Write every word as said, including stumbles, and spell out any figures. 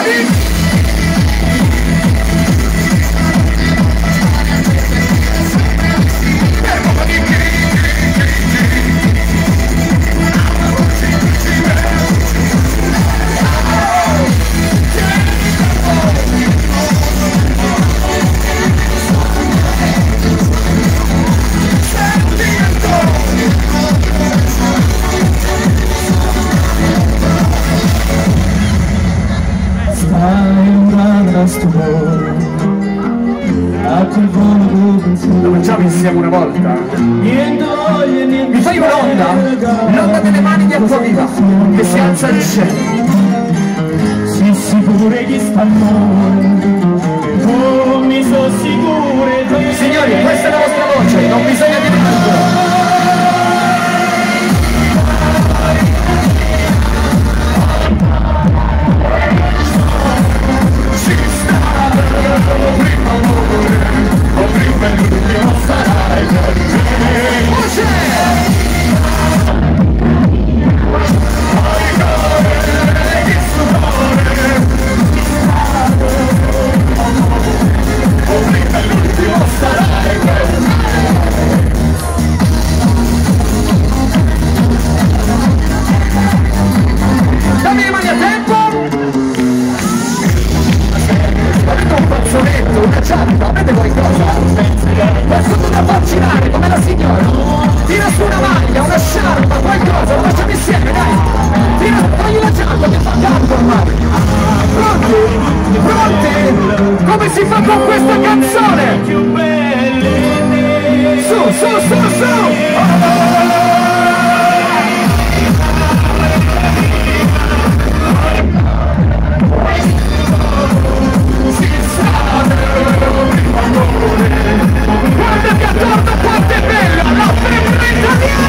Lo facciamo insieme una volta? Mi fai un'onda? L'onda delle mani di Acquaviva che si alza al cielo. Si sicure chi sta oh, mi so sicure. Signori, questa è la vostra voce, non bisogna dire altro. Dammi le mani a tempo! Avete un fazzoletto, una giacca, avete qualcosa? Posso tutta vaccinare come la signora? Tira su una maglia, una sciarpa, qualcosa, lo facciamo insieme, dai! Tira, togli la giacca che fa caldo ormai! Pronti? Pronti? Come si fa con questa canzone? Su, su, su, su!